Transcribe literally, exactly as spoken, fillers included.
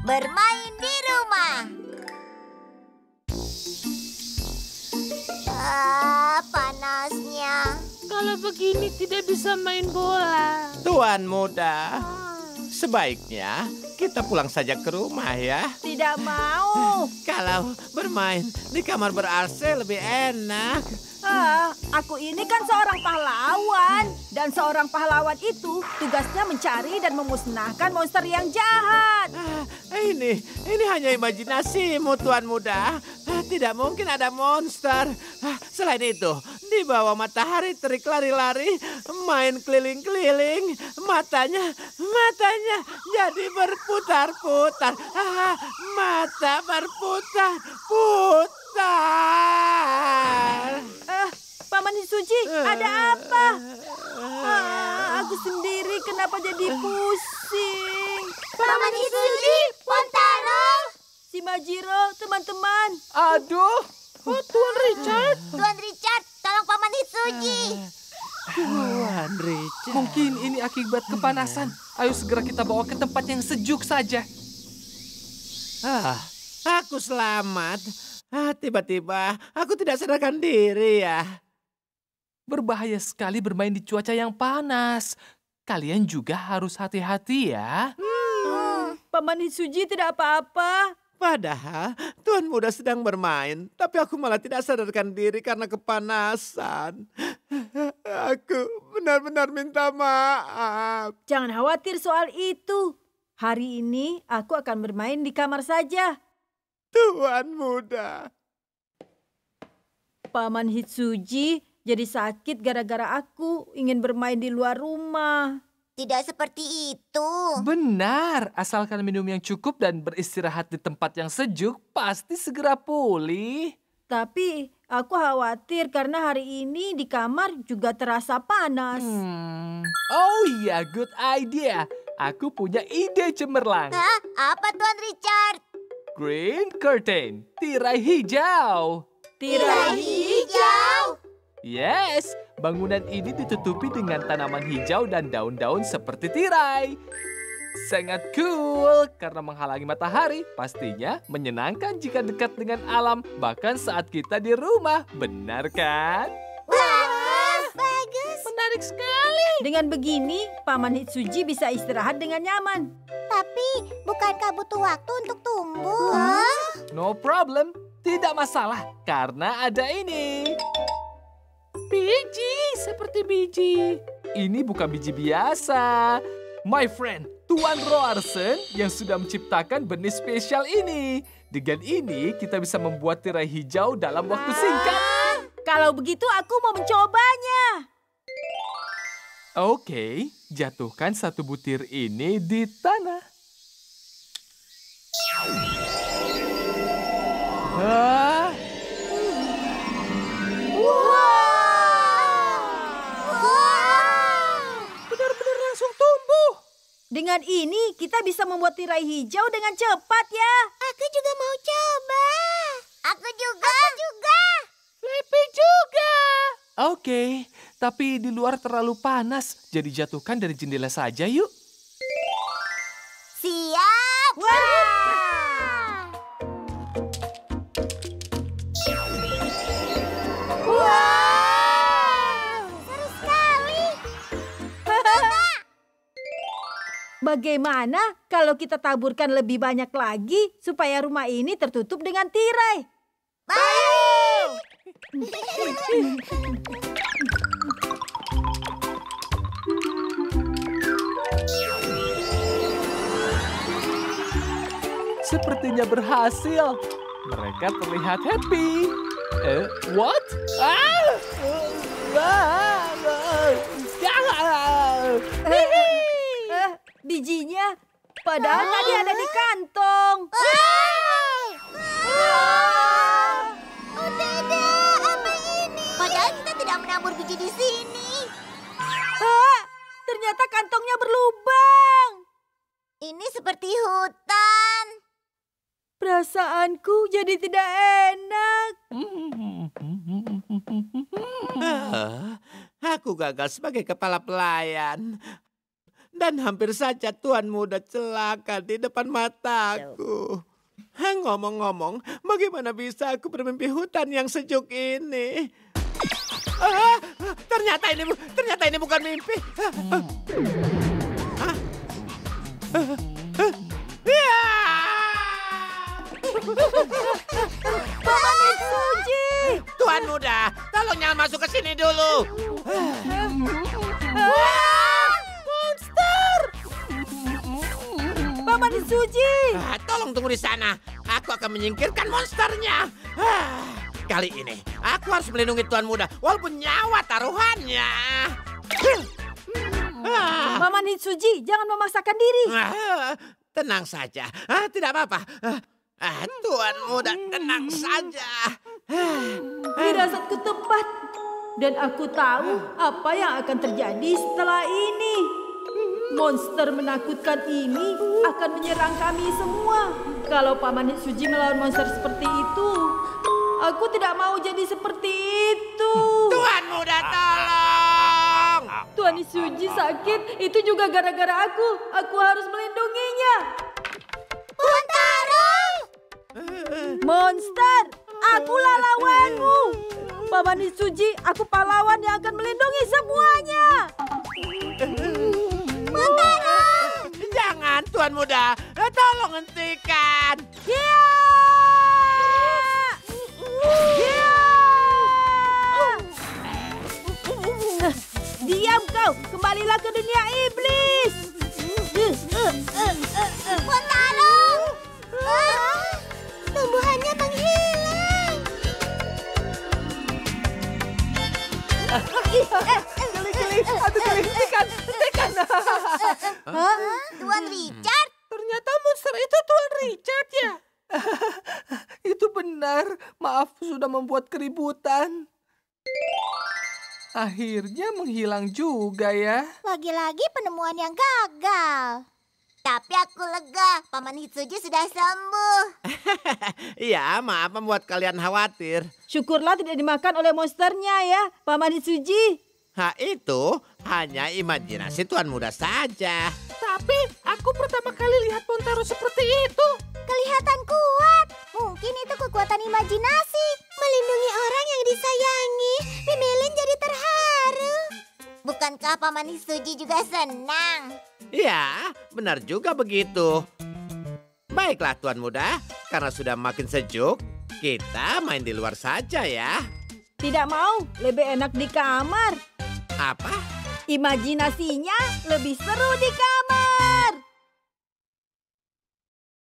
bermain di rumah. Ah, panasnya. Kalau begini tidak bisa main bola. Tuan muda, sebaiknya kita pulang saja ke rumah ya. Tidak mau. Kalau bermain di kamar ber-A C lebih enak. Ah, aku ini kan seorang pahlawan. Dan seorang pahlawan itu tugasnya mencari dan memusnahkan monster yang jahat. Ah, ini, ini hanya imajinasimu, Tuan muda. Ah, tidak mungkin ada monster. Ah, selain itu, di bawah matahari terik lari-lari, main keliling-keliling, matanya, matanya jadi berputar-putar. Ah, mata berputar-putar. Eh, Paman Hitsuji, ada apa? Ah, aku sendiri kenapa jadi pusing? Paman Hitsuji, Pontaro. Si Majiro, teman-teman. Aduh, oh, Tuan Richard. Tuan Richard, tolong Paman Hitsuji. Tuan Richard. Mungkin ini akibat kepanasan. Ayo segera kita bawa ke tempat yang sejuk saja. Ah, aku selamat. Ah, tiba-tiba aku tidak sadarkan diri ya. Berbahaya sekali bermain di cuaca yang panas. Kalian juga harus hati-hati ya. Hmm, Paman Hitsuji tidak apa-apa. Padahal Tuan muda sedang bermain, tapi aku malah tidak sadarkan diri karena kepanasan. Aku benar-benar minta maaf. Jangan khawatir soal itu. Hari ini aku akan bermain di kamar saja. Tuan muda. Paman Hitsuji jadi sakit gara-gara aku ingin bermain di luar rumah. Tidak seperti itu. Benar, asalkan minum yang cukup dan beristirahat di tempat yang sejuk, pasti segera pulih. Tapi aku khawatir karena hari ini di kamar juga terasa panas. Hmm. Oh iya, good idea. Aku punya ide cemerlang. Hah? Apa Tuan Richard? Green curtain, tirai hijau. Tirai hijau. Yes, bangunan ini ditutupi dengan tanaman hijau dan daun-daun seperti tirai. Sangat cool karena menghalangi matahari. Pastinya menyenangkan jika dekat dengan alam, bahkan saat kita di rumah. Benar kan? Bagus, bagus. Menarik sekali. Dengan begini, Paman Hitsuji bisa istirahat dengan nyaman. Tapi bukankah butuh waktu untuk tumbuh? No problem, tidak masalah karena ada ini. Biji, seperti biji. Ini bukan biji biasa. My friend, Tuan Roarsen yang sudah menciptakan benih spesial ini. Dengan ini, kita bisa membuat tirai hijau dalam waktu singkat. Kalau begitu aku mau mencobanya. Oke, jatuhkan satu butir ini di tanah. Hah? Benar-benar langsung tumbuh. Dengan ini kita bisa membuat tirai hijau dengan cepat ya. Aku juga mau coba. Aku juga. Aku juga. Flippy juga. Oke, tapi di luar terlalu panas, jadi jatuhkan dari jendela saja yuk. Siap. Wow. Seru sekali. Bagaimana kalau kita taburkan lebih banyak lagi supaya rumah ini tertutup dengan tirai? Baik. Sepertinya berhasil. Mereka terlihat happy. Eh, what? Ah! Ah! Eh, bijinya padahal tadi ada di kantong. Oh tidak, apa ini? Padahal kita tidak menabur biji di sini. Ah, ternyata kantongnya berlubang. Ini seperti hutan. Perasaanku jadi tidak enak. Ah, aku gagal sebagai kepala pelayan. Dan hampir saja Tuan Muda celaka di depan mataku. Hah, ngomong-ngomong, bagaimana bisa aku bermimpi hutan yang sejuk ini? Ah, ternyata ini ternyata ini bukan mimpi. Ah, ah, ah, ya! Paman Hitsuji! Tuan Muda, tolong jangan masuk ke sini dulu. Monster! Paman Hitsuji! Ah, tolong tunggu di sana. Aku akan menyingkirkan monsternya. Ah, kali ini aku harus melindungi Tuan Muda walaupun nyawa taruhannya. Ah, Paman Hitsuji, jangan memaksakan diri. ah, tenang saja. Ah, tidak apa-apa. Ah, ah, Tuan Muda, tenang saja. Firasatku tepat. Dan aku tahu apa yang akan terjadi setelah ini. Monster menakutkan ini akan menyerang kami semua. Kalau Paman Hitsuji melawan monster seperti itu, aku tidak mau jadi seperti itu. Tuan Muda, tolong. Tuan Hitsuji sakit, itu juga gara-gara aku. Aku harus melindunginya. Buntaro! Monster, akulah lawanmu. Paman Hitsuji, aku pahlawan yang akan melindungi semuanya. Buntaro! Jangan, Tuan Muda. Ah, tolong hentikan. Ya! Ya! Diam kau, kembalilah ke dunia iblis. Buntaro! Ah, tumbuhannya menghilang. Geli-geli, aduh geli, hentikan, hentikan. Hah? Tuan Richard? Ternyata monster itu Tuan Richard ya? Itu benar, maaf sudah membuat keributan. Akhirnya menghilang juga ya. Lagi-lagi penemuan yang gagal. Tapi aku lega, Paman Hitsuji sudah sembuh. Iya, maaf membuat kalian khawatir. Syukurlah tidak dimakan oleh monsternya ya, Paman Hitsuji. Ha, itu hanya imajinasi Tuan Muda saja. Tapi aku pertama kali lihat Buntaro seperti itu. Kelihatan kuat. Mungkin itu kekuatan imajinasi. Melindungi orang yang disayangi. Mimilin jadi terharu. Bukankah Paman Hitsuji juga senang? Iya, benar juga begitu. Baiklah Tuan Muda, karena sudah makin sejuk, kita main di luar saja ya. Tidak mau, lebih enak di kamar. Apa? Imajinasinya lebih seru di kamar.